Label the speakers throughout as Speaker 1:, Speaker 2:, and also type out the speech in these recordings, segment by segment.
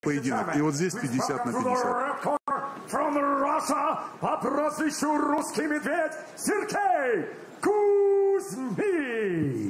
Speaker 1: поединок. И вот здесь 50 на 50.
Speaker 2: From Russia, по прозвищу «Русский медведь» Сергей Кузьмин.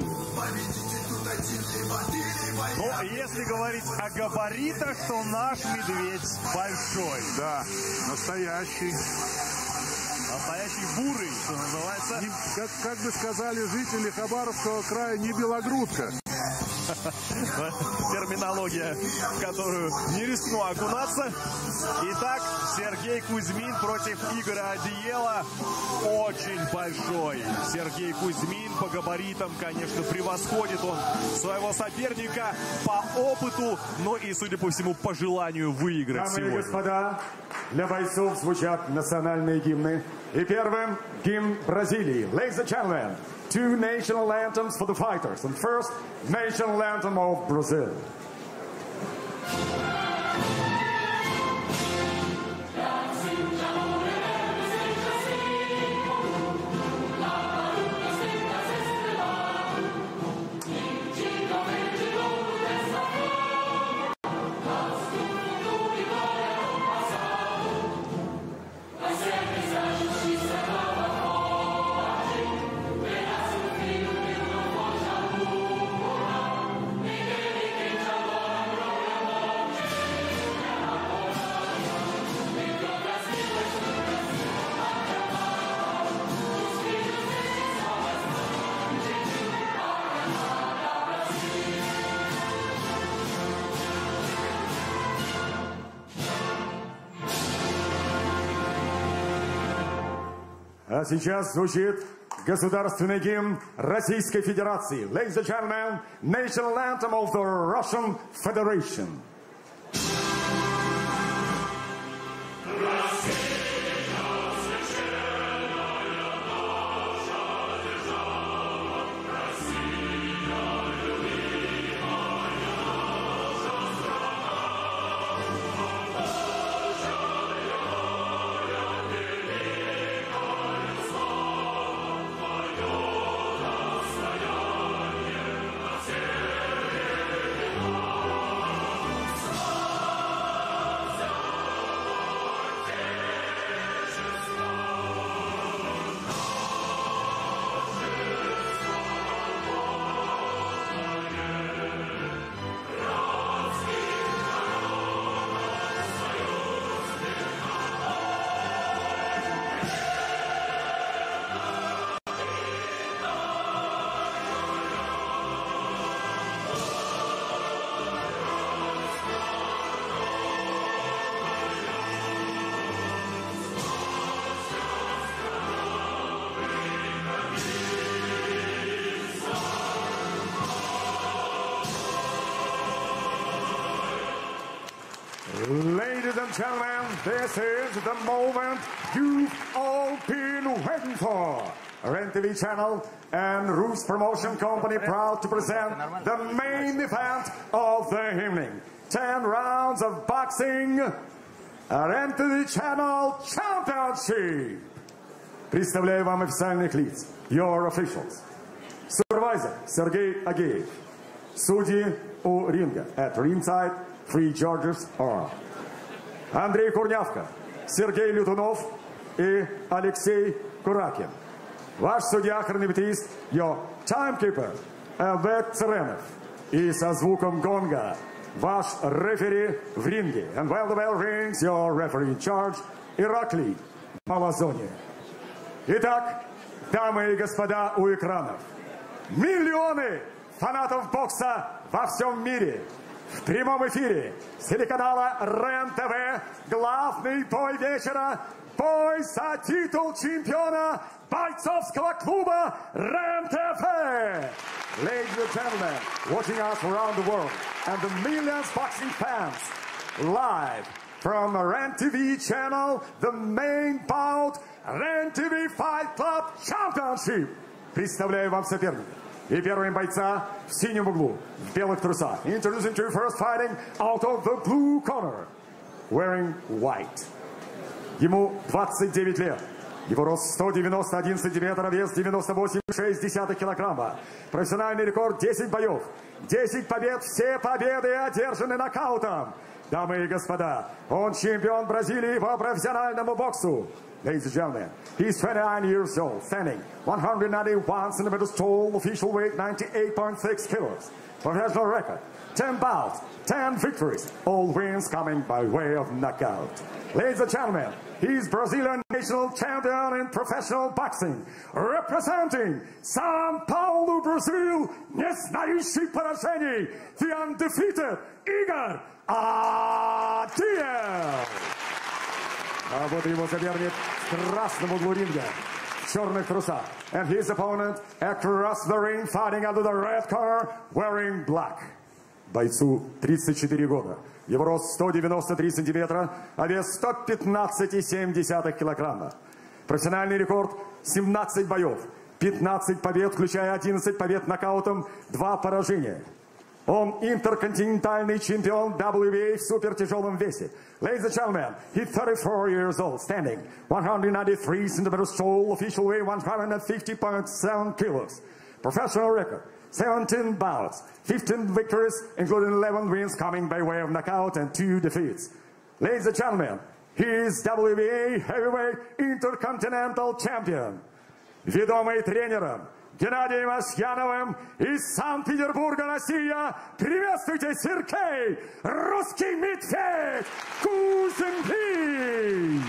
Speaker 3: Ну, если говорить о габаритах, то наш медведь большой.
Speaker 1: Да, настоящий.
Speaker 3: Настоящий бурый, что называется.
Speaker 1: Как бы сказали жители Хабаровского края, не белогрудка.
Speaker 3: Терминология, в которую не рискну окунаться. Итак, Сергей Кузьмин против Игоря Одиела. Очень большой. Сергей Кузьмин по габаритам, конечно, превосходит он своего соперника по опыту, но и, судя по всему, по желанию выиграть сегодня.
Speaker 2: Дамы и господа, для бойцов звучат национальные гимны. И первым гимн Бразилии. Ladies and gentlemen, two national anthems for the fighters. And first, national anthem of Brazil. А сейчас звучит государственный гимн Российской Федерации. Ladies and gentlemen, national anthem of the Russian Federation. Ladies and gentlemen, this is the moment you've all been waiting for. REN-TV channel and Rus Promotion Company proud to present the main event of the evening. 10 rounds of boxing, REN-TV channel championship. Представляю вам официальных лиц, your officials. Supervisor Сергей Агеев. Судьи у ринга. At ringside, 3 judges are Андрей Курнявка, Сергей Лютунов и Алексей Куракин. Ваш судья-хронометрист, your timekeeper, Элбек Царенов. И со звуком гонга ваш рефери в ринге. And while the bell rings, your referee in charge, Ираклий Малазони. Итак, дамы и господа у экранов, миллионы фанатов бокса во всем мире в прямом эфире с телеканала РЕН-ТВ главный бой вечера, бой за титул чемпиона бойцовского клуба РЕН-ТВ. Ladies and gentlemen, watching us around the world and the millions boxing fans live from РЕН-ТВ channel, the main bout РЕН-ТВ Fight Club Championship. Представляю вам соперника. И первым бойца в синем углу, в белых трусах. Introducing to first fighting out of the blue corner, wearing white. Ему 29 лет. Его рост 191 сантиметр, вес 98,6 килограмма. Профессиональный рекорд 10 боев, 10 побед, все победы одержаны нокаутом. Дамы и господа, он чемпион Бразилии по профессиональному боксу. Ladies and gentlemen, he's 29 years old, standing 191 centimeters tall, official weight 98.6 kilos. Professional record, 10 bouts, 10 victories, all wins coming by way of knockout. Ladies and gentlemen, he's Brazilian national champion in professional boxing, representing São Paulo, Brazil, не знающий поражений, the undefeated Игорь Адиел. А вот его соперник в красном углу ринга, в черных трусах. And his opponent across the ring, fighting under the red car, wearing black. Бойцу 34 года. Его рост 193 сантиметра, а вес 115,7 килограмма. Профессиональный рекорд 17 боев, 15 побед, включая 11 побед нокаутом, 2 поражения. Он интерконтинентальный чемпион WBA в супертяжелом весе. Ladies and gentlemen, he's 34 years old, standing 193 centimeters tall, official weight 150.7 kilos. Professional record, 17 bouts, 15 victories, including 11 wins coming by way of knockout and 2 defeats. Ladies and gentlemen, he is WBA heavyweight intercontinental champion. Ведомый тренером Геннадием Ашьяновым из Санкт-Петербурга, Россия. Приветствуйте, Сергей, русский медведь Кузьмин!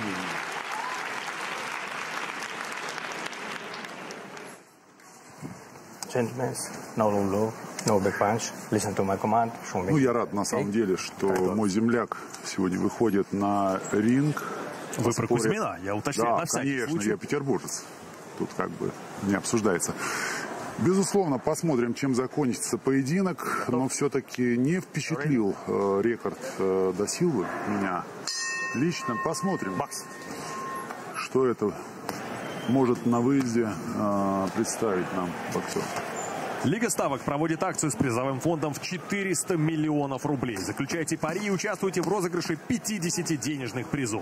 Speaker 4: Gentlemen, no low, no big punch. Listen to my command. Show me.
Speaker 1: Ну, я рад на самом деле, что мой земляк сегодня выходит на ринг.
Speaker 3: Вы про Кузьмина? Я уточняю,
Speaker 1: да,
Speaker 3: на всякий
Speaker 1: конечно,
Speaker 3: случай.
Speaker 1: я петербуржец. Тут как бы не обсуждается. Безусловно, посмотрим, чем закончится поединок, но все-таки не впечатлил рекорд да Силвы меня лично. Посмотрим, что это может на выезде представить нам боксер.
Speaker 3: Лига ставок проводит акцию с призовым фондом в 400 миллионов рублей. Заключайте пари и участвуйте в розыгрыше 50 денежных призов.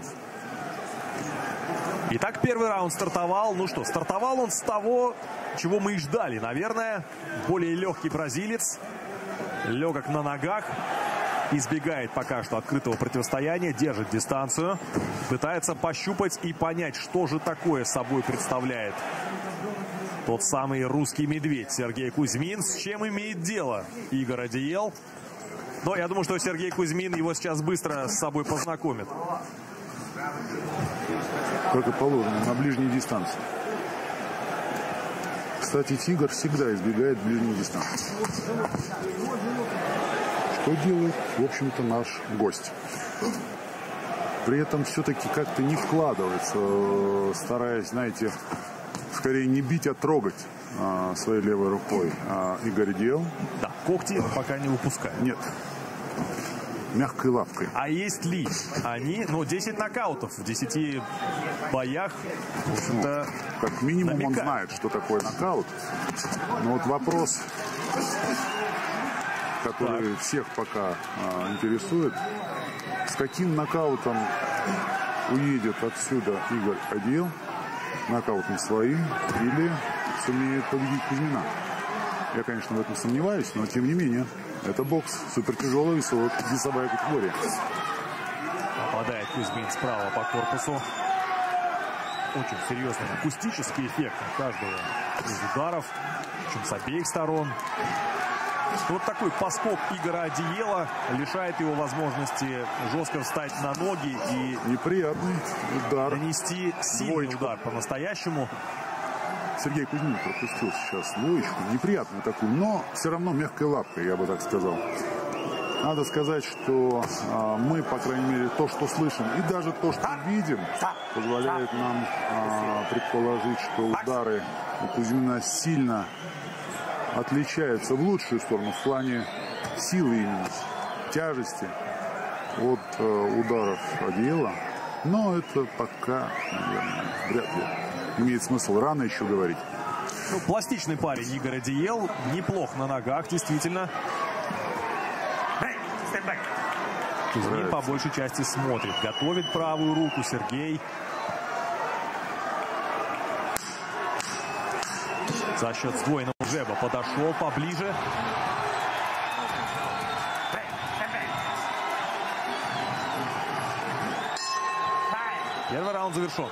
Speaker 3: Итак, первый раунд стартовал. Ну что, стартовал он с того, чего мы и ждали, наверное. Более легкий бразилец, легок на ногах, избегает пока что открытого противостояния, держит дистанцию, пытается пощупать и понять, что же такое собой представляет тот самый русский медведь Сергей Кузьмин. С чем имеет дело Игорь Адиел? Но я думаю, что Сергей Кузьмин его сейчас быстро с собой познакомит.
Speaker 1: Как и положено, на ближней дистанции. Кстати, тигр всегда избегает ближней дистанции. Что делает, в общем-то, наш гость. При этом все-таки как-то не вкладывается, стараясь, знаете, скорее не бить, а трогать своей левой рукой Игорь Адиел.
Speaker 3: Да, когти пока не выпускает.
Speaker 1: Нет. Мягкой лапкой.
Speaker 3: А есть ли они, 10 нокаутов в 10 боях, в общем-то,
Speaker 1: как минимум
Speaker 3: намекает.
Speaker 1: Он знает, что такое нокаут. Но вот вопрос, который всех пока интересует, с каким нокаутом уедет отсюда Игорь Адиел, нокаутом своим, или сумеет победить Кузьмина. Я, конечно, в этом сомневаюсь, но тем не менее. Это бокс, супертяжелая весовая категория.
Speaker 3: Попадает Кузьмин справа по корпусу. Очень серьезный акустический эффект каждого из ударов, причем с обеих сторон. Вот такой поскок Игоря Адиела лишает его возможности жестко встать на ноги и
Speaker 1: неприятный удар,
Speaker 3: нанести сильный удар по-настоящему.
Speaker 1: Сергей Кузьмин пропустил сейчас двоечку, неприятную такую, но все равно мягкой лапкой, я бы так сказал. Надо сказать, что мы, по крайней мере, то, что слышим, и даже то, что видим, позволяет нам предположить, что удары у Кузьмина сильно отличаются в лучшую сторону в плане силы именно, тяжести от ударов Адиела. Но это пока, наверное, вряд ли имеет смысл, рано еще говорить.
Speaker 3: Пластичный парень Игорь Адиел, неплох на ногах, действительно. Кузьмин по большей части смотрит, готовит правую руку Сергей. За счет сдвоенного джеба подошел поближе. Первый раунд завершен.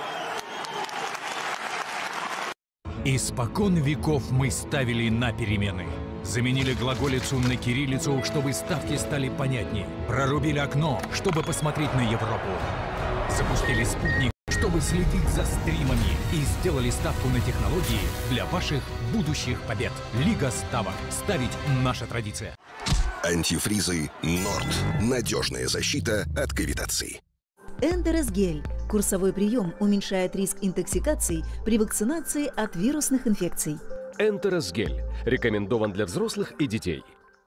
Speaker 5: Испокон веков мы ставили на перемены. Заменили глаголицу на кириллицу, чтобы ставки стали понятнее. Прорубили окно, чтобы посмотреть на Европу. Запустили спутник, чтобы следить за стримами. И сделали ставку на технологии для ваших будущих побед. Лига ставок. Ставить наша традиция.
Speaker 6: Антифризы Норд. Надежная защита от кавитации.
Speaker 7: Энтерес Гель. Курсовой прием уменьшает риск интоксикаций при вакцинации от вирусных инфекций.
Speaker 8: Энтерес Гель. Рекомендован для взрослых и детей.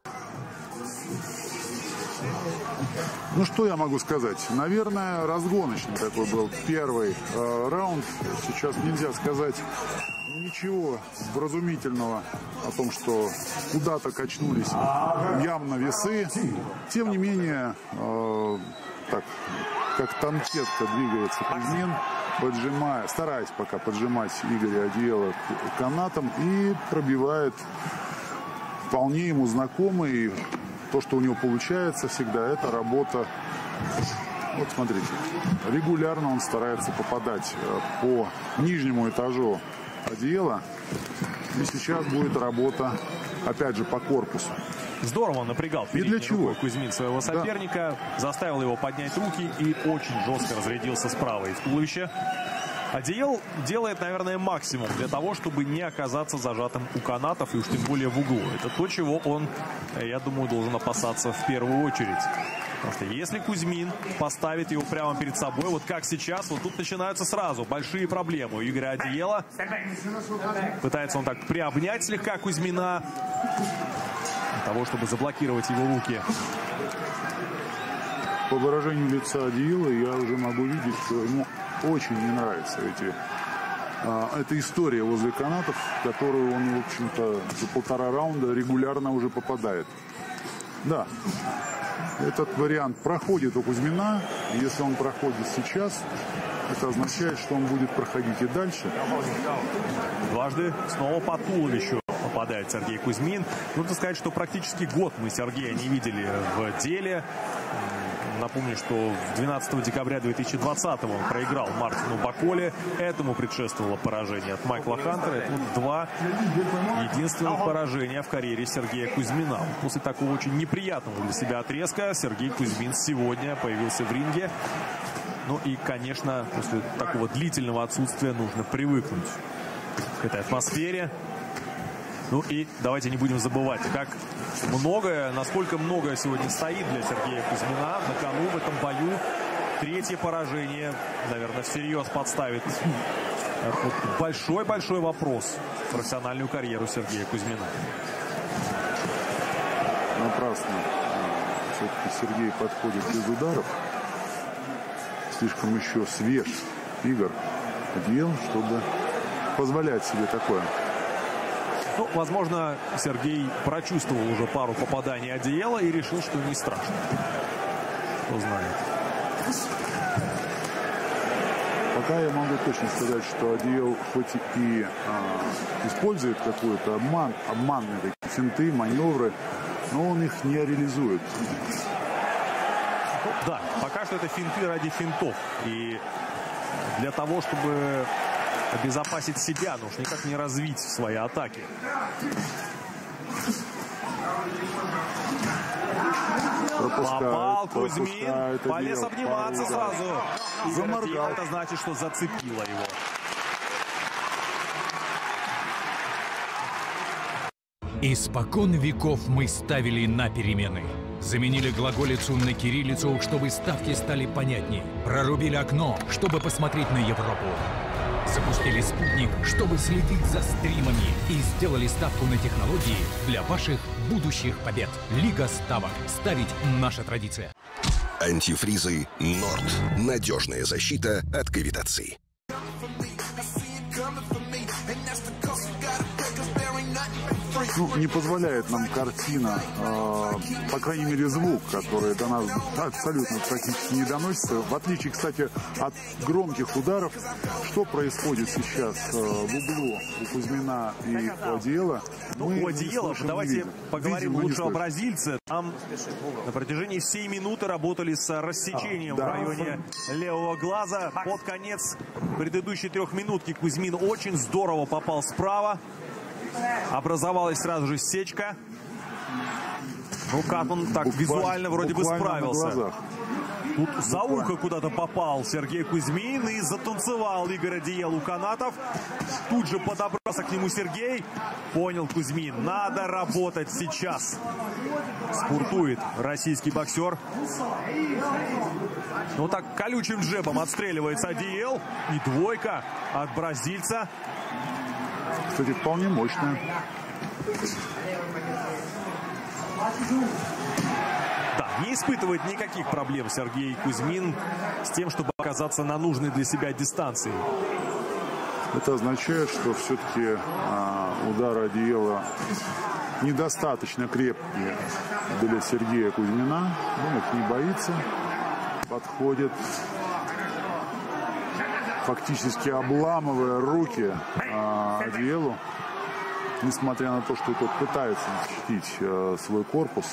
Speaker 1: Ну, что я могу сказать? Наверное, разгоночный такой был первый раунд. Сейчас нельзя сказать ничего вразумительного о том, что куда-то качнулись явно весы. Тем не менее, так, как танкетка двигается Кузьмин, поджимая, стараясь пока поджимать Игоря Одиела к канатам, и пробивает вполне ему знакомый. То, что у него получается всегда, это работа. Вот смотрите, регулярно он старается попадать по нижнему этажу Одиела. И сейчас будет работа, опять же, по корпусу.
Speaker 3: Здорово он напрягал
Speaker 1: для чего?
Speaker 3: Кузьмин своего соперника, заставил его поднять руки и очень жестко разрядился справа из туловища. Одиел делает, наверное, максимум для того, чтобы не оказаться зажатым у канатов и уж тем более в углу. Это то, чего он, я думаю, должен опасаться в первую очередь. Потому что если Кузьмин поставит его прямо перед собой, вот как сейчас, вот тут начинаются сразу большие проблемы у Игоря Одиела. Пытается он так приобнять слегка Кузьмина, для того, чтобы заблокировать его руки.
Speaker 1: По выражению лица Одиела я уже могу видеть, что ему очень не нравится эта история возле канатов, в которую он, в общем-то, за полтора раунда регулярно уже попадает. Да, этот вариант проходит у Кузьмина. Если он проходит сейчас, это означает, что он будет проходить и дальше.
Speaker 3: Дважды снова по туловищу попадает Сергей Кузьмин. Нужно сказать, что практически год мы Сергея не видели в деле. Напомню, что 12 декабря 2020-го он проиграл Мартину Баколе. Этому предшествовало поражение от Майкла Хантера. Это вот два единственных поражения в карьере Сергея Кузьмина. После такого очень неприятного для себя отрезка Сергей Кузьмин сегодня появился в ринге. Ну и, конечно, после такого длительного отсутствия нужно привыкнуть к этой атмосфере. Ну и давайте не будем забывать, как многое, насколько многое сегодня стоит для Сергея Кузьмина на кону в этом бою. Третье поражение, наверное, всерьез подставит большой-большой вопрос в профессиональную карьеру Сергея Кузьмина.
Speaker 1: Напрасно все-таки Сергей подходит без ударов. Слишком еще свеж Игорь Одиел, чтобы позволять себе такое.
Speaker 3: Ну, возможно, Сергей прочувствовал уже пару попаданий Одиела и решил, что не страшно. Кто знает.
Speaker 1: Пока я могу точно сказать, что Одиел хоть и использует какой-то обманные такие финты, маневры, но он их не реализует.
Speaker 3: Да, пока что это финты ради финтов. И для того, чтобы обезопасить себя, нужно никак не развить свои атаки. Попал Кузьмин, полез обниматься сразу. Заморгал. Это значит, что зацепило его.
Speaker 5: Испокон веков мы ставили на перемены. Заменили глаголицу на кириллицу, чтобы ставки стали понятнее. Прорубили окно, чтобы посмотреть на Европу. Запустили спутник, чтобы следить за стримами. И сделали ставку на технологии для ваших будущих побед. Лига ставок. Ставить наша традиция.
Speaker 6: Антифризы Норд. Надежная защита от кавитации.
Speaker 1: ну, не позволяет нам картина, по крайней мере звук, который до нас абсолютно практически не доносится. В отличие, кстати, от громких ударов, что происходит сейчас в углу у Кузьмина и у Адиела.
Speaker 3: У Адиела, давайте поговорим лучше о бразильце. Там на протяжении всей минуты работали с рассечением в районе левого глаза. Под конец предыдущей трехминутки Кузьмин очень здорово попал справа. Образовалась сразу же сечка. Ну как он так визуально вроде бы справился. Тут за ухо куда-то попал Сергей Кузьмин и затанцевал Игорь Адиел у канатов. Тут же подобрался к нему Сергей. Понял Кузьмин, надо работать сейчас. Спуртует российский боксер. Ну так колючим джебом отстреливается Адиел. И двойка от бразильца.
Speaker 1: Кстати, вполне мощная.
Speaker 3: Да, не испытывает никаких проблем Сергей Кузьмин с тем, чтобы оказаться на нужной для себя дистанции.
Speaker 1: Это означает, что все-таки удар Адиела недостаточно крепкий для Сергея Кузьмина. Он их не боится. Подходит, фактически обламывая руки Адиелу. Несмотря на то, что тот пытается защитить свой корпус.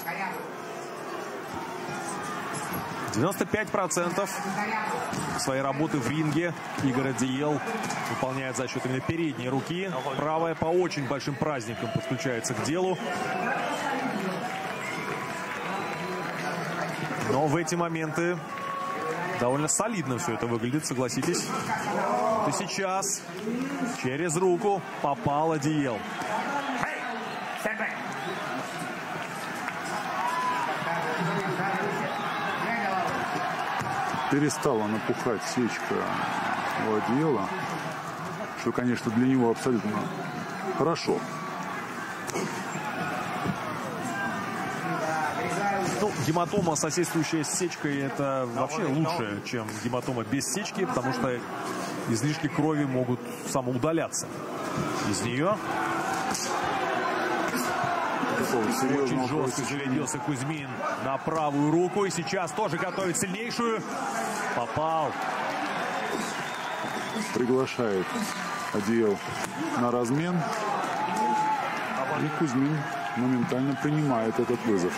Speaker 3: 95% своей работы в ринге Игорь Адиел выполняет за счет именно передней руки. Правая по очень большим праздникам подключается к делу. Но в эти моменты довольно солидно все это выглядит, согласитесь. И сейчас через руку попал Адиел.
Speaker 1: Перестала напухать сечка у Адиела, что, конечно, для него абсолютно хорошо.
Speaker 3: Ну, гематома, соседствующая с сечкой, это вообще лучше, чем гематома без сечки, потому что излишки крови могут самоудаляться из нее. Очень жестко зарядился Кузьмин на правую руку. И сейчас тоже готовит сильнейшую. Попал.
Speaker 1: Приглашает Адиел на размен. И Кузьмин моментально принимает этот вызов.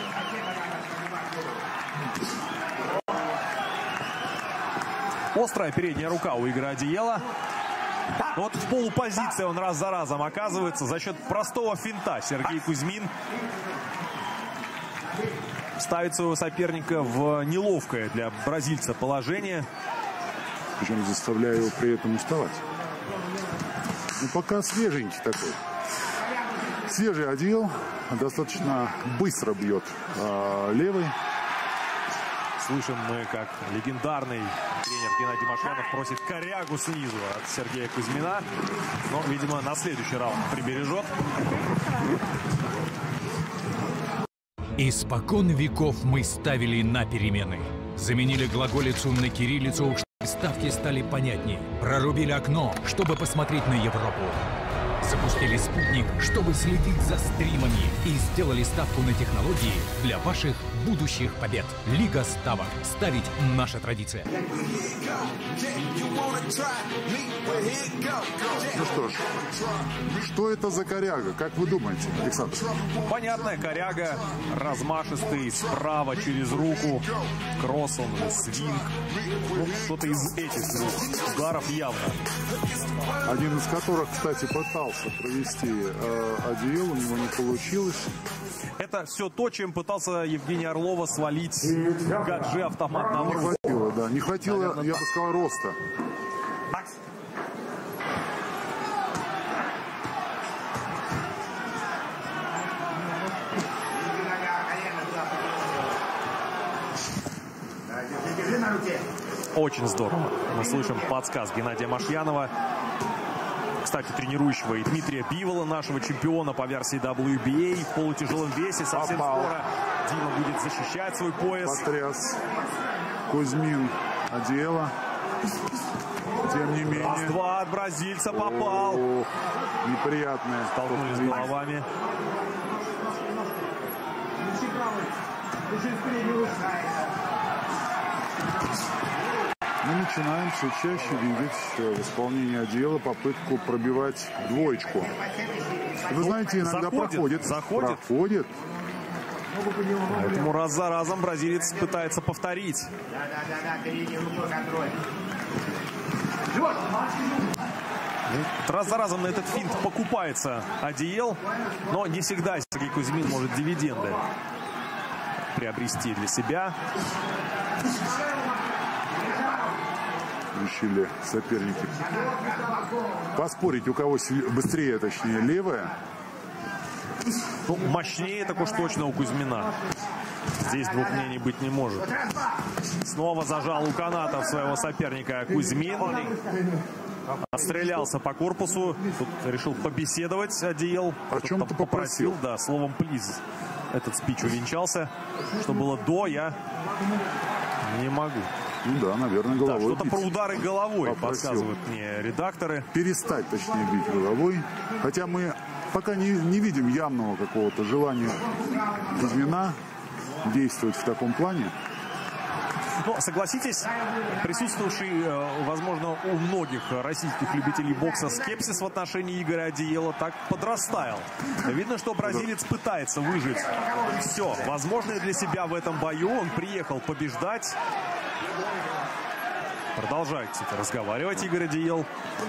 Speaker 3: Острая передняя рука у Игоря Адиела. Вот в полупозиции он раз за разом оказывается за счет простого финта. Сергей Кузьмин ставит своего соперника в неловкое для бразильца положение.
Speaker 1: Причем заставляя его при этом уставать. Ну, пока свеженький такой. Свежий Адиел. Достаточно быстро бьет левый.
Speaker 3: Слышим мы, как легендарный тренер Геннадий Машянов просит корягу снизу от Сергея Кузьмина. Но, видимо, на следующий раунд прибережет.
Speaker 5: Испокон веков мы ставили на перемены. Заменили глаголицу на кириллицу, чтобы ставки стали понятнее. Прорубили окно, чтобы посмотреть на Европу. Запустили спутник, чтобы следить за стримами. И сделали ставку на технологии для ваших будущих побед. Лига ставок. Ставить наша традиция.
Speaker 1: Ну что ж, что это за коряга? Как вы думаете, Александр?
Speaker 3: Понятная коряга, размашистый, справа через руку. Кросс он или свинг. Ну, что-то из этих двух ударов явно.
Speaker 1: Один из которых, кстати, пытался провести Адиел, у него не получилось.
Speaker 3: Это все то, чем пытался Евгений Орлова свалить Гаджи автомат на руку.
Speaker 1: Не хватило, да. Не хватило, наверное, я бы сказал, роста.
Speaker 3: Очень здорово. Мы слышим подсказ Геннадия Машьянова. Кстати, тренирующего и Дмитрия Бивола, нашего чемпиона по версии WBA в полутяжелом весе. Совсем скоро Дима будет защищать свой пояс.
Speaker 1: Потряс Кузьмин Адиела. Тем не менее.
Speaker 3: Раз-два от бразильца попал.
Speaker 1: Ох, неприятное.
Speaker 3: Столкнулись головами.
Speaker 1: Мы начинаем все чаще видеть в исполнении Адиела попытку пробивать двоечку. Вы знаете, иногда проходит. Проходит.
Speaker 3: Поэтому раз за разом бразилец пытается повторить. Раз за разом на этот финт покупается Адиел, но не всегда Сергей Кузьмин может дивиденды приобрести для себя.
Speaker 1: Решили соперники поспорить, у кого быстрее, точнее, левая.
Speaker 3: Ну, мощнее так уж точно у Кузьмина. Здесь двух мнений быть не может. Снова зажал у канатов своего соперника Кузьмин. Отстрелялся по корпусу. Тут решил побеседовать Адиел.
Speaker 1: О чем-то попросил.
Speaker 3: Да, словом «плиз». Этот спич увенчался. Что было до, я не могу.
Speaker 1: Ну да, наверное, головой.
Speaker 3: Да, что-то про удары головой
Speaker 1: попросил.
Speaker 3: Подсказывают мне редакторы.
Speaker 1: Перестать, точнее, бить головой. Хотя мы пока не видим явного какого-то желания Кузьмина действовать в таком плане.
Speaker 3: Но, согласитесь, присутствовавший, возможно, у многих российских любителей бокса скепсис в отношении Игоря Адиела так подрастаял. Видно, что бразилец пытается выжить все возможное для себя в этом бою. Он приехал побеждать. Продолжает, кстати, разговаривать Игорь Адиел.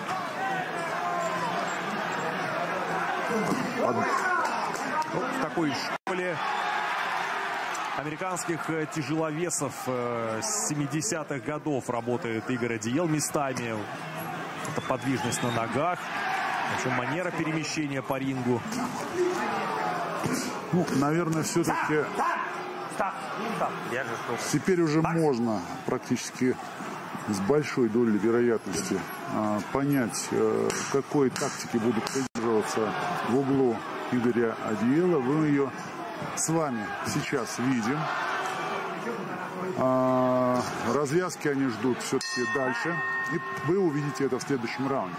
Speaker 3: В такой школе американских тяжеловесов с 70-х годов работает Игорь Адиел местами. Это подвижность на ногах, еще манера перемещения по рингу.
Speaker 1: Ну, наверное, все-таки теперь уже можно практически с большой долей вероятности понять, какой тактики будут придерживаться в углу Игоря Адиела. Вы ее с вами сейчас видим. Развязки они ждут все-таки дальше. И вы увидите это в следующем раунде.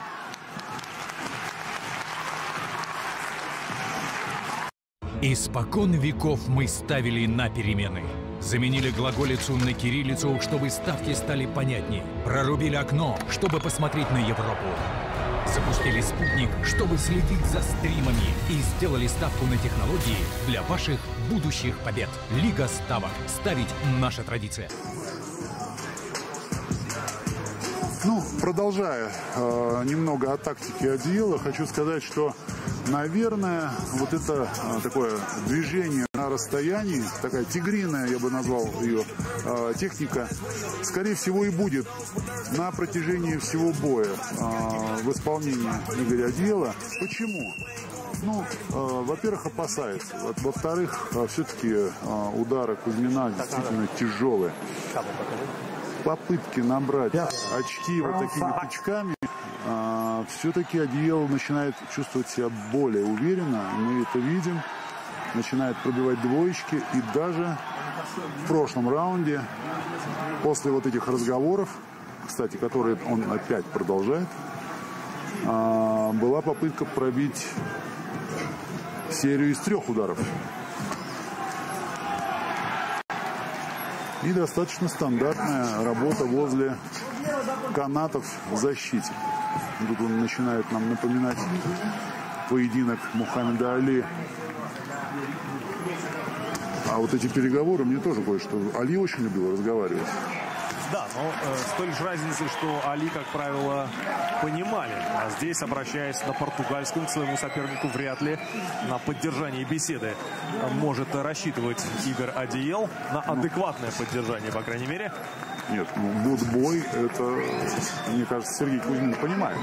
Speaker 5: Испокон веков мы ставили на перемены. Заменили глаголицу на кириллицу, чтобы ставки стали понятнее. Прорубили окно, чтобы посмотреть на Европу. Запустили спутник, чтобы следить за стримами. И сделали ставку на технологии для ваших будущих побед. Лига ставок. Ставить — наша традиция.
Speaker 1: Ну, продолжая немного о тактике Адиела, хочу сказать, что, наверное, вот это такое движение на расстоянии, такая тигриная, я бы назвал ее, техника, скорее всего, и будет на протяжении всего боя в исполнении Игоря Адиела. Почему? Ну, во-первых, опасается. Во-вторых, все-таки удары Кузьмина действительно тяжелые. Попытки набрать очки вот такими тычками, все-таки Адиел начинает чувствовать себя более уверенно. Мы это видим. Начинает пробивать двоечки. И даже в прошлом раунде, после вот этих разговоров, кстати, которые он опять продолжает, была попытка пробить серию из 3 ударов. И достаточно стандартная работа возле канатов в защите. Тут он начинает нам напоминать поединок Мухаммеда Али. А вот эти переговоры мне тоже кое-что. Али очень любил разговаривать.
Speaker 3: Да, но с той лишь разницей, что Али, как правило, понимали. А здесь, обращаясь на португальском к своему сопернику, вряд ли на поддержание беседы может рассчитывать Игорь Адиел. На адекватное поддержание, по крайней мере.
Speaker 1: Нет, ну, будбой, это, мне кажется, Сергей Кузьмин понимает.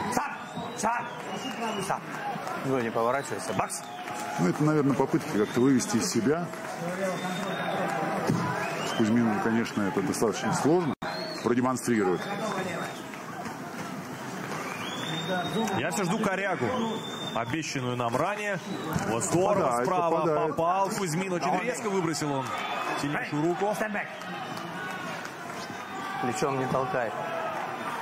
Speaker 4: Ну, не поворачивайся. Бакс!
Speaker 1: Ну, это, наверное, попытки как-то вывести из себя. С Кузьминым, конечно, это достаточно сложно продемонстрировать.
Speaker 3: Я все жду корягу, обещанную нам ранее. Вот здорово, справа попал Кузьмин. Очень резко выбросил он сильнейшую руку.
Speaker 4: Плечом не толкай.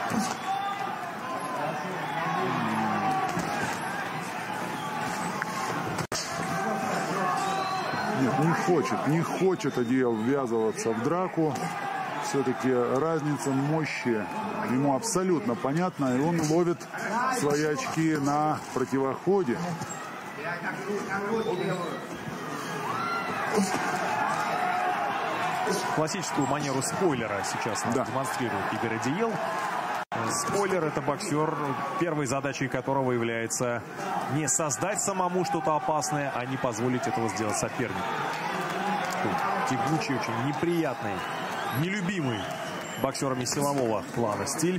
Speaker 1: Нет, не хочет Адиел ввязываться в драку. Все-таки разница мощи ему абсолютно понятна, и он ловит свои очки на противоходе.
Speaker 3: Классическую манеру спойлера сейчас демонстрирует Игорь Адиел. Спойлер — это боксер, первой задачей которого является не создать самому что-то опасное, а не позволить этого сделать сопернику. Тягучий, очень неприятный, нелюбимый боксерами силового плана стиль.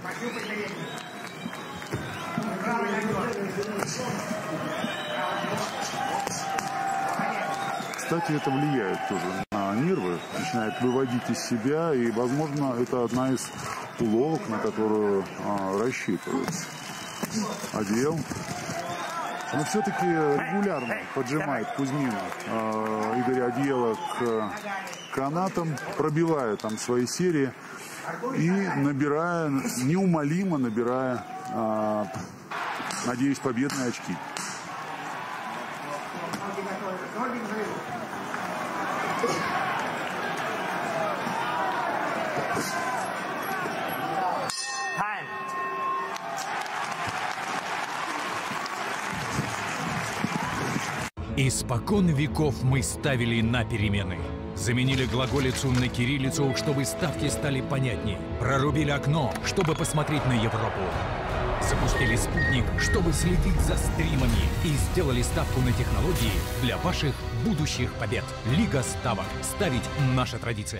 Speaker 1: Кстати, это влияет тоже на нервы, начинает выводить из себя, и, возможно, это одна из уловок, на которую рассчитывает Адиел. Но все-таки регулярно поджимает Кузьмина Игоря Адиела к канатам, пробивая там свои серии и набирая, неумолимо набирая, надеюсь, победные очки.
Speaker 5: Испокон веков мы ставили на перемены. Заменили глаголицу на кириллицу, чтобы ставки стали понятнее. Прорубили окно, чтобы посмотреть на Европу. Запустили спутник, чтобы следить за стримами. И сделали ставку на технологии для ваших будущих побед. Лига ставок. Ставить — наша традиция.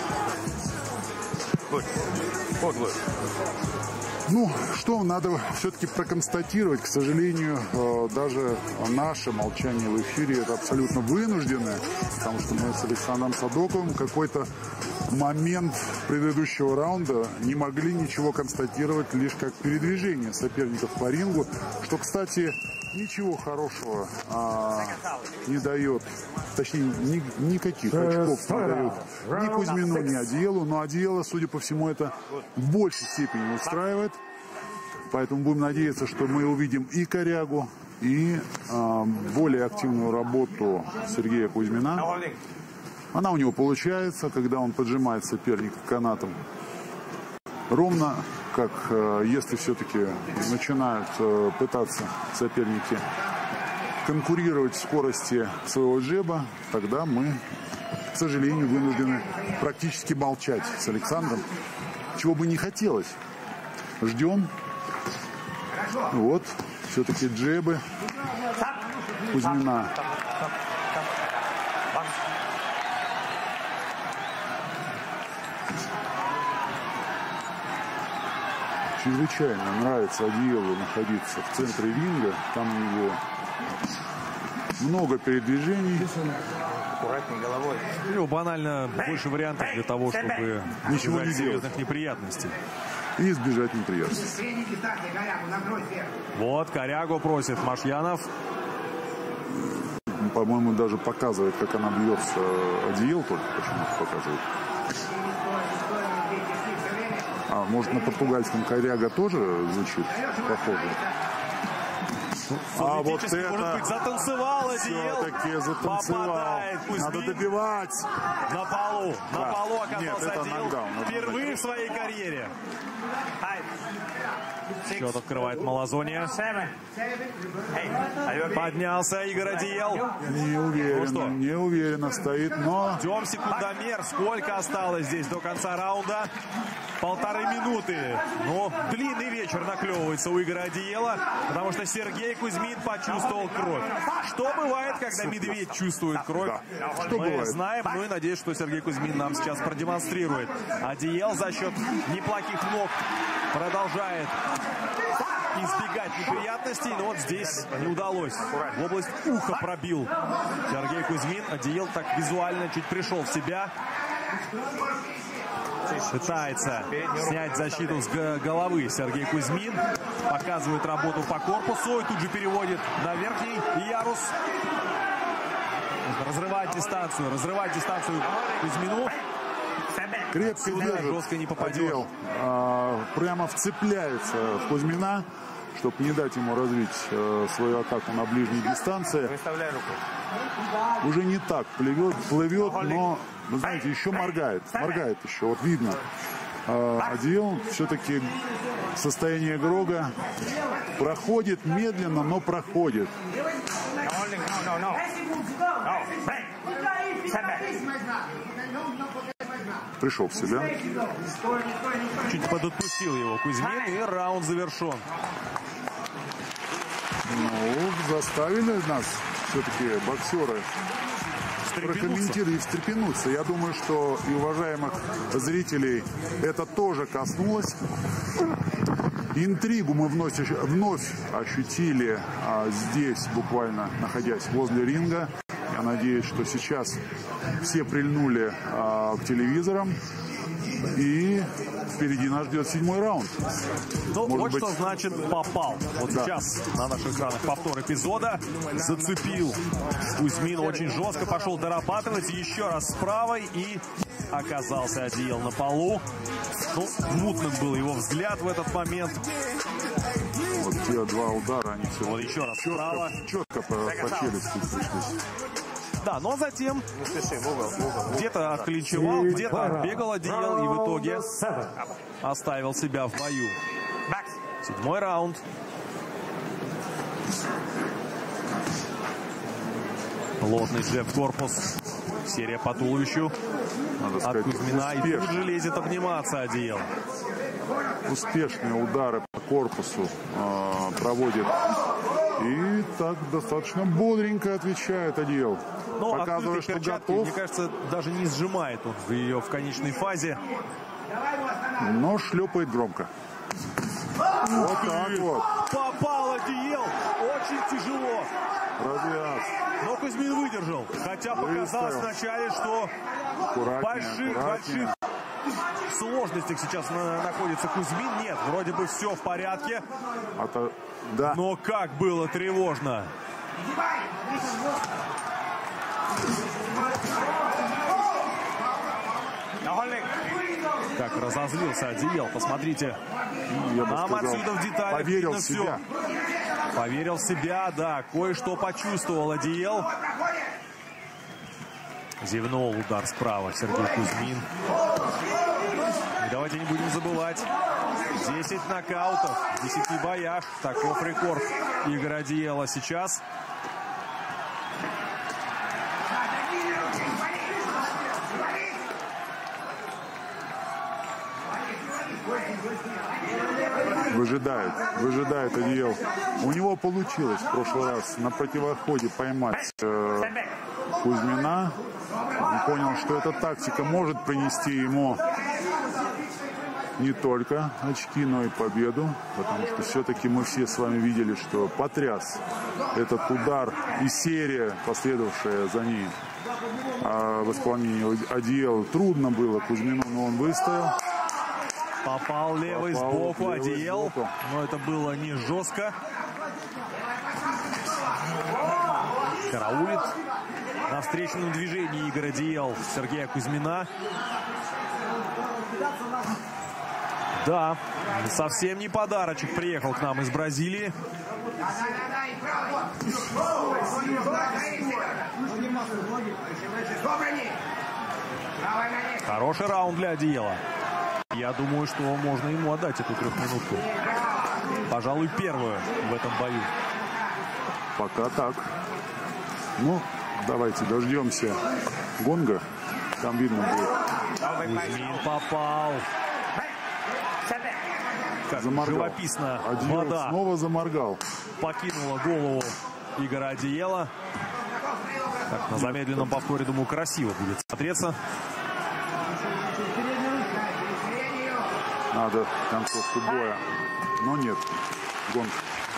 Speaker 1: Ну, что надо все-таки проконстатировать, к сожалению, даже наше молчание в эфире — это абсолютно вынужденное, потому что мы с Александром Садоковым какой-то момент предыдущего раунда не могли ничего констатировать, лишь как передвижение соперников по рингу, что, кстати, ничего хорошего не дает, точнее, никаких очков не дает ни Кузьмину, ни Адиелу, но Адиела, судя по всему, это в большей степени устраивает, поэтому будем надеяться, что мы увидим и корягу, и более активную работу Сергея Кузьмина. Она у него получается, когда он поджимает соперника канатом. Ровно как если все-таки начинают пытаться соперники конкурировать в скорости своего джеба, тогда мы, к сожалению, вынуждены практически молчать с Александром, чего бы не хотелось. Ждем. Вот, все-таки джебы Кузьмина. Чрезвычайно нравится Адиелу находиться в центре ринга. Там у него много передвижений.
Speaker 3: Аккуратней головой. Ну, банально больше вариантов для того, чтобы
Speaker 1: ничего не
Speaker 3: серьезных неприятностей.
Speaker 1: И избежать неприятностей.
Speaker 3: Вот, корягу просит Машьянов.
Speaker 1: По-моему, даже показывает, как она бьется. Адиел только почему-то показывает. А может, на португальском коряга тоже звучит похоже? А вот это,
Speaker 3: может быть, затанцевал Адиел.
Speaker 1: Все-таки затанцевал. Надо добивать.
Speaker 3: На полу оказался Адиел.
Speaker 1: Нокдаун,
Speaker 3: впервые в своей карьере. Счет открывает Малазония. Поднялся Игорь Адиел.
Speaker 1: Неуверенно стоит, но...
Speaker 3: Ждем секундомер. Сколько осталось здесь до конца раунда? 1,5 минуты. Но длинный вечер наклевывается у Игоря Адиела, потому что Сергей Кузьмин почувствовал кровь. Что бывает, когда медведь чувствует кровь? Мы знаем, ну и надеюсь, что Сергей Кузьмин нам сейчас продемонстрирует. Адиел за счет неплохих ног продолжает избегать неприятностей, но вот здесь не удалось. В область уха пробил Сергей Кузьмин. Адиел так визуально чуть пришел в себя. Пытается снять защиту с головы Сергей Кузьмин. Показывает работу по корпусу и тут же переводит на верхний ярус. Разрывать дистанцию Кузьмину.
Speaker 1: Крепко держит.
Speaker 3: Жестко не попадет.
Speaker 1: Адиел. Прямо вцепляется в Кузьмина, чтобы не дать ему развить свою атаку на ближней дистанции.
Speaker 4: Выставляй руку.
Speaker 1: Уже не так плывет, но, вы знаете, еще моргает. Моргает еще, вот видно. Адиел все-таки состояние Грога проходит медленно, но проходит. Пришел в себя.
Speaker 3: Чуть подотпустил его Кузьмин, и раунд завершен.
Speaker 1: Ну, заставили нас все-таки боксеры прокомментировать и встрепенуться. Я думаю, что и уважаемых зрителей это тоже коснулось. Интригу мы вновь ощутили здесь, буквально находясь возле ринга. Я надеюсь, что сейчас все прильнули к телевизорам. И впереди нас ждет 7-й раунд.
Speaker 3: Ну, вот что значит попал. Вот да. Сейчас на наших экранах повтор эпизода. Зацепил Кузьмин, очень жестко пошел дорабатывать. Еще раз с правой и оказался Адиел на полу. Ну, мутным был его взгляд в этот момент.
Speaker 1: Вот те два удара, они все
Speaker 3: вот еще раз справа.
Speaker 1: Четко по челюсти пришлись.
Speaker 3: Да, но затем где-то отклинчевал, где-то отбегал Адиел и в итоге оставил себя в бою. 7-й раунд. Плотный джеб в корпус. Серия по туловищу от Кузьмина. И тут же лезет обниматься Адиел.
Speaker 1: Успешные удары по корпусу проводит. И так достаточно бодренько отвечает Адиел.
Speaker 3: Но
Speaker 1: показывает, что
Speaker 3: перчатки,
Speaker 1: готов.
Speaker 3: Мне кажется, даже не сжимает он ее в конечной фазе.
Speaker 1: Но шлепает громко. Вот так вот.
Speaker 3: Попал Адиел. Очень тяжело.
Speaker 1: Развяз.
Speaker 3: Но Кузьмин выдержал. Хотя показалось вначале, что больших сложностях сейчас находится Кузьмин. Нет, вроде бы все в порядке.
Speaker 1: Да.
Speaker 3: Но как было тревожно. Как разозлился Адиел, посмотрите. Нам отсюда в деталях
Speaker 1: поверил
Speaker 3: видно
Speaker 1: в себя.
Speaker 3: все. Поверил в себя, да. Кое-что почувствовал Адиел. Зевнул удар справа Сергей Кузьмин. И давайте не будем забывать. 10 нокаутов в 10 боях. Таков рекорд Игоря Адиела сейчас.
Speaker 1: Выжидает Адиел. У него получилось в прошлый раз на противоходе поймать Кузьмина. Он понял, что эта тактика может принести ему не только очки, но и победу. Потому что все-таки мы все с вами видели, что потряс этот удар и серия, последовавшая за ней в исполнении Адиела. Трудно было Кузьмину, но он выстоял.
Speaker 3: Попал левый сбоку Адиел, но это было не жестко. Караулит на встречном движении Игорь Адиел Сергея Кузьмина. Да, совсем не подарочек приехал к нам из Бразилии. Хороший раунд для Адиела. Я думаю, что можно ему отдать эту трехминутку. Пожалуй, первую в этом бою.
Speaker 1: Пока так. Ну, давайте дождемся гонга. Там видно будет.
Speaker 3: Кузьмин попал. Как живописно вода
Speaker 1: снова заморгал.
Speaker 3: покинула голову Игоря Адиела. Так, на замедленном повторе, думаю, красиво будет смотреться.
Speaker 1: Надо концовку боя. Но нет. Гонка.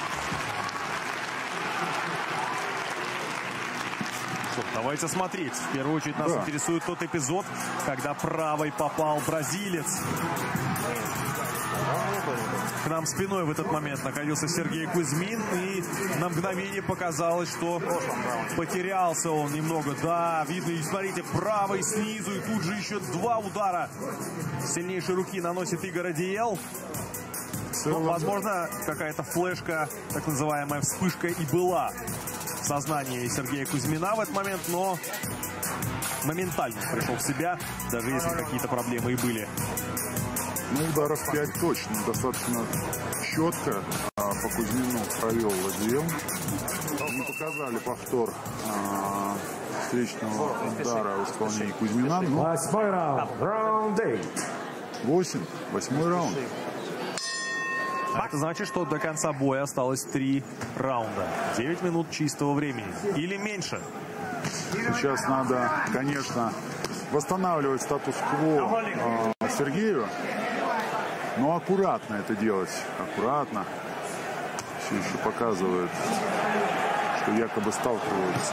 Speaker 3: Давайте смотреть. В первую очередь нас интересует тот эпизод, когда правой попал бразилец. К нам спиной в этот момент находился Сергей Кузьмин, и на мгновение показалось, что потерялся он немного. Да, видно, и смотрите, правый снизу, и тут же еще два удара сильнейшей руки наносит Игорь Адиел. Ну, возможно, какая-то флешка, так называемая вспышка, и была в сознании Сергея Кузьмина в этот момент, но моментально пришел в себя, даже если какие-то проблемы и были.
Speaker 1: Ну, ударов 5 точно, достаточно четко по Кузьмину провел Адиел. Не показали повтор встречного удара в исполнении Кузьмина, но
Speaker 2: 8-й раунд, раунд 8.
Speaker 1: 8-й раунд.
Speaker 3: Это значит, что до конца боя осталось 3 раунда. 9 минут чистого времени. Или меньше.
Speaker 1: Сейчас надо, конечно, восстанавливать статус-кво Сергею, но аккуратно это делать. Аккуратно. Все еще показывает, что якобы сталкиваются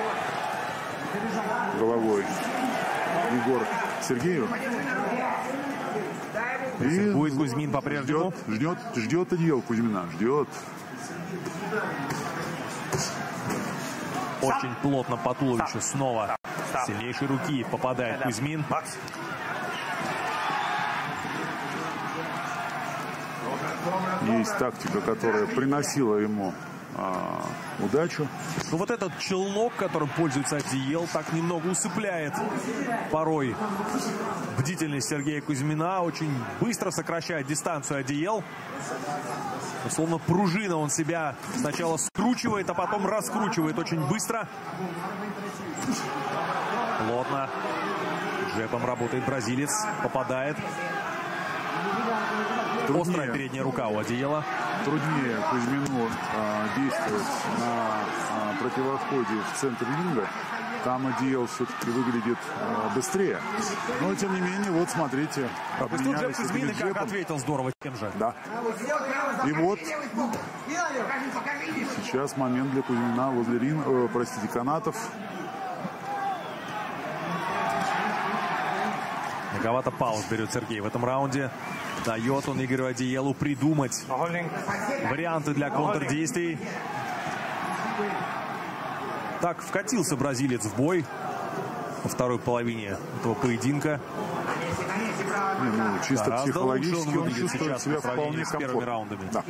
Speaker 1: головой Егор Сергею. И
Speaker 3: будет Кузьмин по-прежнему.
Speaker 1: Ждет Адиел Кузьмина. Ждет.
Speaker 3: Очень плотно по туловищу снова. Сильнейшей руки попадает Кузьмин.
Speaker 1: Есть тактика, которая приносила ему удачу.
Speaker 3: Ну, вот этот челнок, которым пользуется Адиел, так немного усыпляет порой бдительность Сергея Кузьмина. Очень быстро сокращает дистанцию Адиел. Словно пружина, он себя сначала скручивает, а потом раскручивает очень быстро. Плотно. Джебом работает бразилец. Попадает. Острая передняя рука у Адиела.
Speaker 1: Труднее Кузьмину действовать на противоходе в центре ринга. Там Адиел все-таки выглядит быстрее. Но, тем не менее, вот смотрите.
Speaker 3: Пропустил джеб Кузьмин, и как ответил здорово тем же.
Speaker 1: Да. И вот сейчас момент для Кузьмина возле ринга, канатов.
Speaker 3: Многовато пауз берет Сергей в этом раунде. Дает он Игорю Адиелу придумать варианты для контрдействий. Так, вкатился бразилец в бой во второй половине этого поединка.
Speaker 1: Чисто
Speaker 3: гораздо
Speaker 1: психологически он чувствует
Speaker 3: сейчас
Speaker 1: себя
Speaker 3: по сравнению
Speaker 1: вполне
Speaker 3: с первыми
Speaker 1: комфортно.
Speaker 3: раундами.
Speaker 1: Да.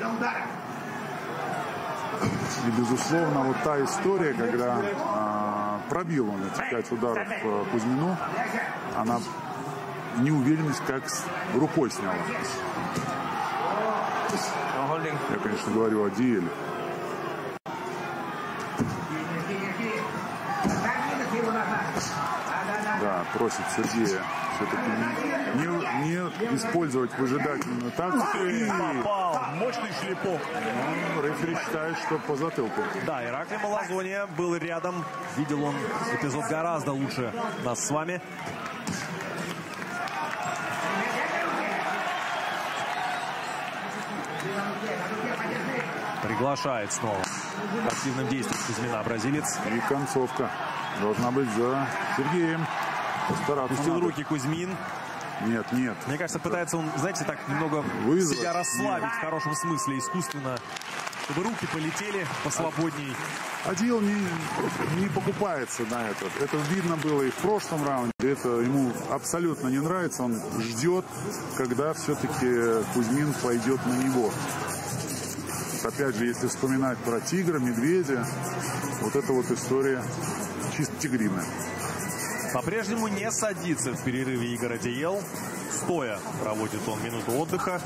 Speaker 1: И, безусловно, вот та история, когда пробил он эти 5 ударов Кузьмину, она неуверенность как рукой сняла. Я, конечно, говорю о Диеле. Да, просит Сергея все-таки не использовать выжидательную тактику.
Speaker 3: Попал. Мощный шлепок.
Speaker 1: Рефери считает, что по затылку.
Speaker 3: Да, Ираклий Малазония был рядом. Видел он эпизод гораздо лучше нас с вами. Приглашает снова к активным действиям Кузьмина бразилец.
Speaker 1: И концовка должна быть за Сергеем. Постараться
Speaker 3: Пустил
Speaker 1: надо.
Speaker 3: руки Кузьмин.
Speaker 1: Нет.
Speaker 3: Мне кажется, пытается он, знаете, так немного
Speaker 1: Вызвать.
Speaker 3: себя расслабить в хорошем смысле, искусственно, чтобы руки полетели посвободней.
Speaker 1: Адиел не покупается на это. Это видно было и в прошлом раунде. Это ему абсолютно не нравится. Он ждет, когда все-таки Кузьмин пойдет на него. Опять же, если вспоминать про тигра, медведя, вот эта вот история чисто тигриная.
Speaker 3: По-прежнему не садится в перерыве Игорь Адиел. Стоя проводит он минуту отдыха.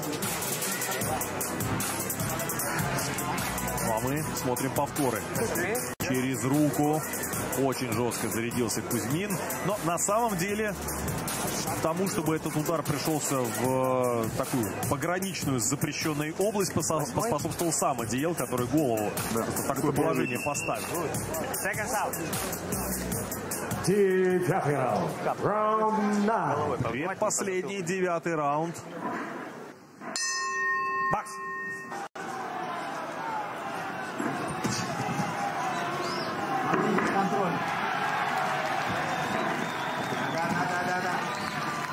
Speaker 3: Ну а мы смотрим повторы. Через руку очень жестко зарядился Кузьмин. Но на самом деле, тому, чтобы этот удар пришелся в такую пограничную с запрещенной область, поспособствовал сам Адиел, который голову в такое положение поставил.
Speaker 2: Раунд 9.
Speaker 3: Предпоследний 9-й раунд.
Speaker 2: Бокс.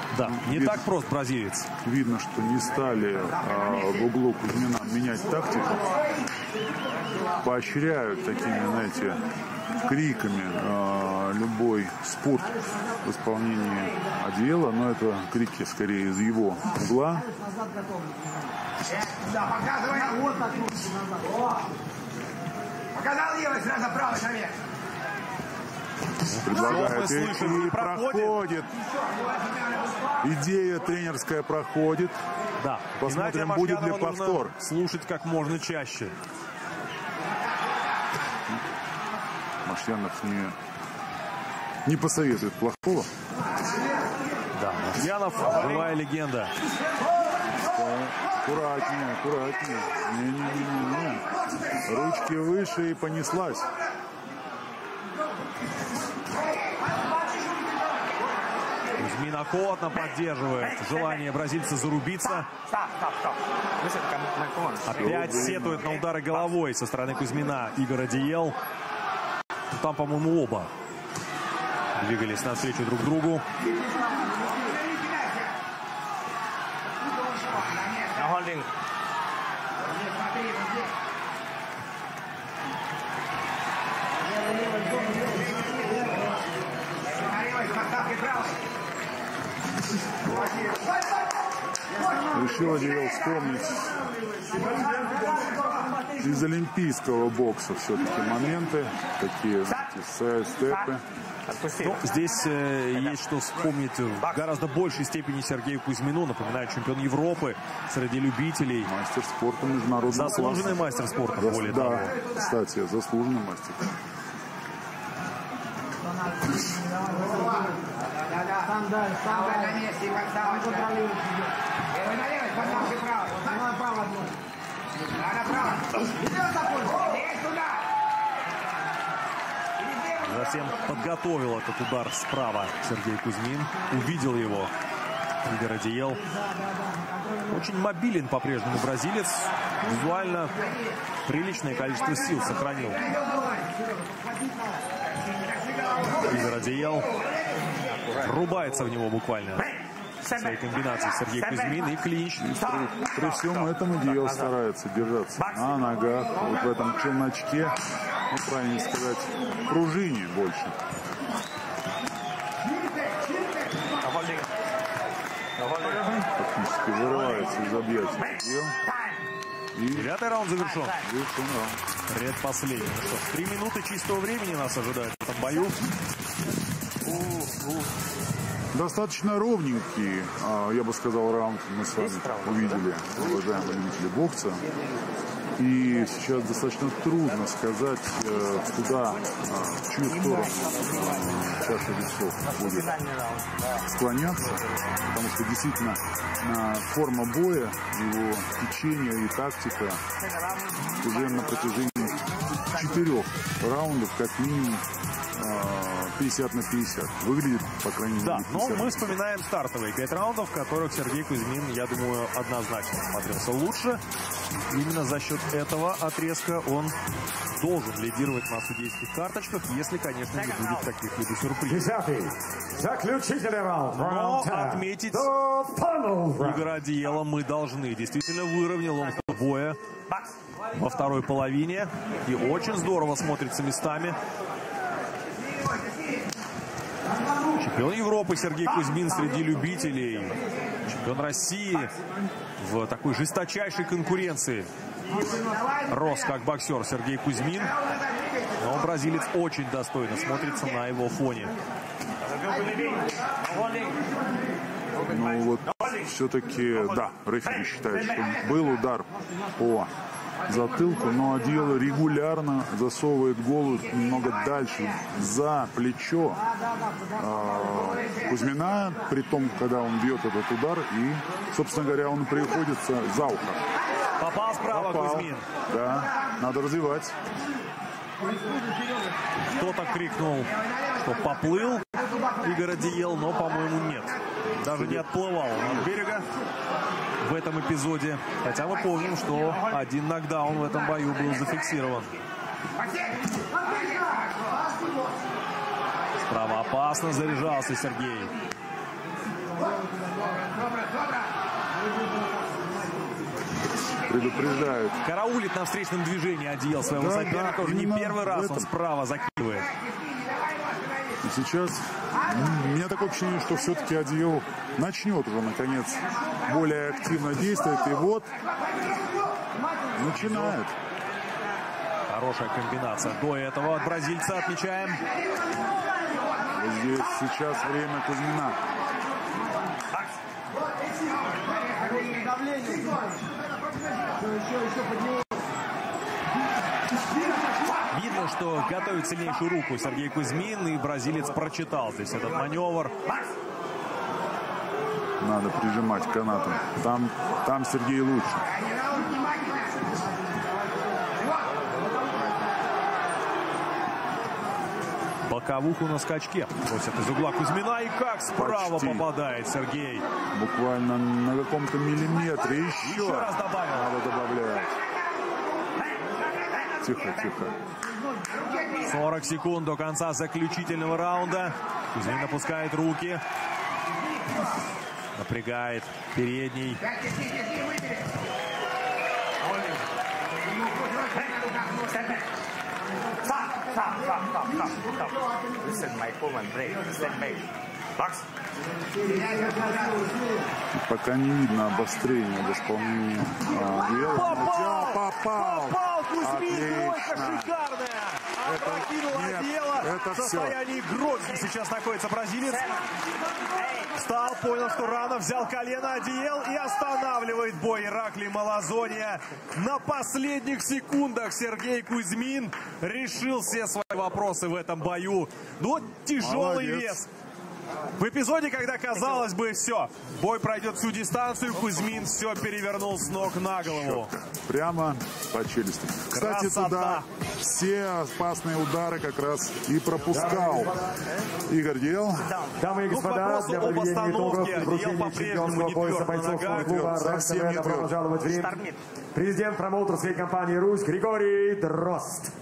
Speaker 3: Да, не так прост бразилец.
Speaker 1: Видно, что не стали в углу Кузьмина менять тактику. Поощряют такими, знаете, криками любой спорт в исполнении Одиела, но это крики скорее из его угла.
Speaker 9: Показал левый, сразу правый наверх.
Speaker 1: Предлагает и проходит. Идея тренерская проходит.
Speaker 3: Да.
Speaker 1: Посмотрим, будет ли повтор.
Speaker 3: Слушать как можно чаще.
Speaker 1: Машьянов не посоветует плохого.
Speaker 3: Да, Машьянов живая легенда.
Speaker 1: Аккуратнее, аккуратнее. Не. Ручки выше и понеслась.
Speaker 3: Кузьмин охотно поддерживает желание бразильца зарубиться. Опять сетует на удары головой со стороны Кузьмина Игорь Одиел. Там, по-моему, оба двигались навстречу друг другу.
Speaker 1: Решил Одиел вспомнить из олимпийского бокса все-таки моменты, такие степы.
Speaker 3: Ну, здесь есть что вспомнить в гораздо большей степени Сергею Кузьмину. Напоминаю, чемпион Европы среди любителей.
Speaker 1: Мастер спорта международного класса.
Speaker 3: Заслуженный мастер спорта, более того.
Speaker 1: Да, кстати, заслуженный мастер.
Speaker 9: На месте, как стало. Левый на левый, поставьте правый. Направо. Направо. Лезь туда.
Speaker 3: Затем подготовил этот удар справа Сергей Кузьмин. Увидел его Игорь Одиел. Очень мобилен по-прежнему бразилец. Визуально приличное количество сил сохранил Игорь Одиел. Врубается в него буквально своей комбинацией Сергей Кузьмин и клинч.
Speaker 1: При всем этом Одиел старается держаться на ногах, вот в этом челночке, ну, правильно сказать, пружине больше. Фактически вырывается из объятий Одиел. И
Speaker 3: 9-й раунд завершен.
Speaker 1: Завершен раунд.
Speaker 3: Предпоследний. Ну что, 3 минуты чистого времени нас ожидает в этом бою.
Speaker 1: Достаточно ровненький, я бы сказал, раунд мы с вами увидели, уважаемые любители бокса. И сейчас достаточно трудно сказать, куда, в чью сторону чаша весов будет склоняться, потому что действительно форма боя, его течение и тактика уже на протяжении 4 раундов как минимум 50 на 50. Выглядит, по крайней мере,
Speaker 3: да,
Speaker 1: 50.
Speaker 3: но мы вспоминаем стартовые 5 раундов, в которых Сергей Кузьмин, я думаю, однозначно смотрелся лучше. Именно за счет этого отрезка он должен лидировать на судейских карточках, если, конечно, не будет каких-либо сюрпризов.
Speaker 2: 10-й, заключительный раунд.
Speaker 3: Но отметить Игоря Одиела мы должны. Действительно, выровнял он ход боя во второй половине. И очень здорово смотрится местами. Чемпион Европы Сергей Кузьмин среди любителей. Чемпион России в такой жесточайшей конкуренции. Рос как боксер Сергей Кузьмин. Но бразилец очень достойно смотрится на его фоне.
Speaker 1: Ну вот, все-таки, да, рефери считает, что был удар по затылку, но Одиел регулярно засовывает голову немного дальше, за плечо Кузьмина, при том, когда он бьет этот удар, и, собственно говоря, он приходится за ухо.
Speaker 3: Попал справа Кузьмин.
Speaker 1: Да, надо развивать.
Speaker 3: Кто-то крикнул, что поплыл Игорь Одиел, но, по-моему, нет. Даже не отплывал он от берега в этом эпизоде. Хотя мы помним, что один нокдаун в этом бою был зафиксирован. Справа опасно заряжался Сергей.
Speaker 1: Предупреждают.
Speaker 3: Караулит на встречном движении Адиел своего соперника. Уже не первый раз он справа закидывает.
Speaker 1: И сейчас у меня такое ощущение, что все-таки Адиел начнет уже, наконец, более активно действовать. И вот начинает.
Speaker 3: Хорошая комбинация. До этого от бразильца отмечаем.
Speaker 1: Вот здесь сейчас время Кузьмина.
Speaker 3: Видно, что готовит сильнейшую руку Сергей Кузьмин, и бразилец прочитал здесь этот маневр.
Speaker 1: Надо прижимать канатом. Там Сергей лучше.
Speaker 3: Боковуху на скачке. Просят из угла Кузьмина. И как справа почти попадает Сергей.
Speaker 1: Буквально на каком-то миллиметре. Еще
Speaker 3: раз добавил.
Speaker 1: Надо добавлять. Тихо, тихо.
Speaker 3: 40 секунд до конца заключительного раунда. Кузьмин опускает руки. Напрягает передний.
Speaker 1: Пока не видно обострения в исполнении дела. Попал!
Speaker 3: Кузьмин, двойка шикарная! Опрокинула Адиела. В состоянии Грозни сейчас находится бразилец. Встал, понял, что рано, взял колено Адиел и останавливает бой Ираклий Малазония. На последних секундах Сергей Кузьмин решил все свои вопросы в этом бою. Но тяжелый вес. В эпизоде, когда казалось бы, все, бой пройдет всю дистанцию, Кузьмин все перевернул с ног на голову.
Speaker 1: Прямо по челюсти. Кстати, туда все опасные удары как раз и пропускал Игорь Диел.
Speaker 2: Дамы и господа, для подведения итогов и вручения чемпионского пояса бойцовского клуба РЕН-ТВ добро пожаловать в ринг. Президент промоутерской компании «Русь» Григорий Дрозд.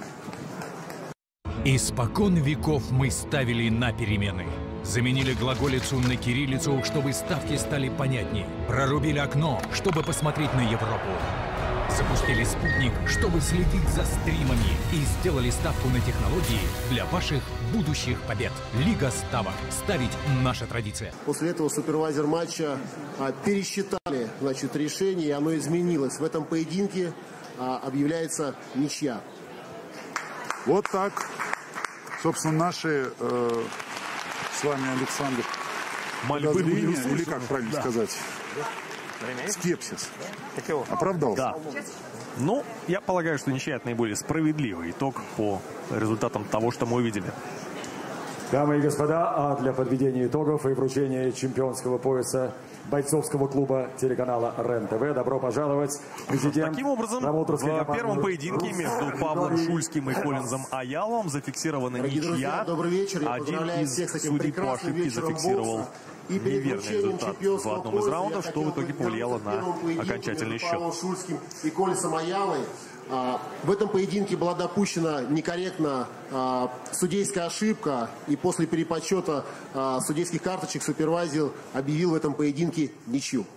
Speaker 5: Испокон веков мы ставили на перемены. Заменили глаголицу на кириллицу, чтобы ставки стали понятнее. Прорубили окно, чтобы посмотреть на Европу. Запустили спутник, чтобы следить за стримами. И сделали ставку на технологии для ваших будущих побед. Лига ставок. Ставить наша традиция.
Speaker 10: После этого супервайзер матча пересчитали, решение, и оно изменилось. В этом поединке объявляется ничья.
Speaker 1: Вот так. Собственно, наши с вами, Александр, подозрения, или как правильно сказать, скепсис оправдался.
Speaker 3: Да. Ну, я полагаю, что ничья — это наиболее справедливый итог по результатам того, что мы увидели.
Speaker 2: Дамы и господа, а для подведения итогов и вручения чемпионского пояса бойцовского клуба телеканала РЕН-ТВ добро пожаловать президент.
Speaker 3: Таким образом, в первом поединке между Павлом Шульским и Коллинзом Аяловым зафиксирована ничья.
Speaker 10: Добрый вечер.
Speaker 3: Один из судей по ошибке зафиксировал неверный результат в одном из раундов, что в итоге повлияло на окончательный счет.
Speaker 10: Шульским и Коллинсом Аялой. В этом поединке была допущена некорректно судейская ошибка, и после переподсчета судейских карточек супервайзер объявил в этом поединке ничью.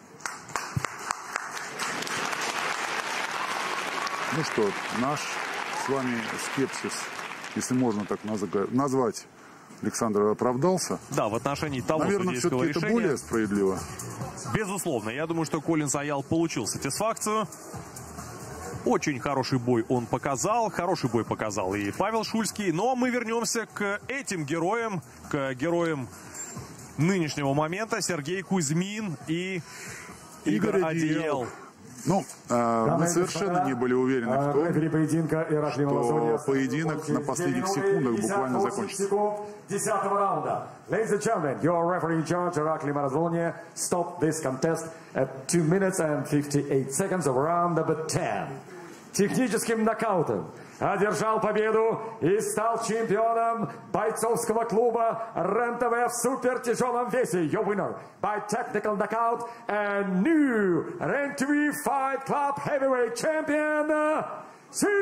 Speaker 1: Ну что, наш с вами скепсис, если можно так назвать, Александр, оправдался.
Speaker 3: Да, в отношении того
Speaker 1: судейского решения. Наверное, все-таки это более справедливо.
Speaker 3: Безусловно. Я думаю, что Коллинс Аял получил сатисфакцию. Очень хороший бой он показал. Хороший бой показал и Павел Шульский. Но мы вернемся к этим героям, к героям нынешнего момента. Сергей Кузьмин и Игорь Адиел.
Speaker 1: Ну, мы совершенно не были уверены в том, что поединок на последних секундах буквально закончится.
Speaker 2: 10-го раунда. Ladies and gentlemen, your referee in charge, Ираклий Малазония, stop this contest at 2 minutes and 58 seconds of round number 10. Техническим нокаутом одержал победу и стал чемпионом бойцовского клуба РЕН-ТВ в супертяжелом весе. Your winner by technical knockout and new РЕН-ТВ Fight Club Heavyweight Champion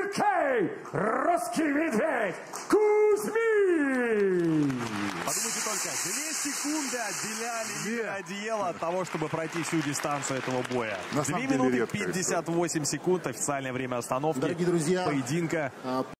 Speaker 2: Сергей «Русский медведь» Кузьмин.
Speaker 3: Подумайте противника. 2 секунды отделяли Игоря Одиела от того, чтобы пройти всю дистанцию этого боя. 2 минуты 58 секунд. Официальное время остановки.
Speaker 10: Дорогие друзья,
Speaker 3: поединка.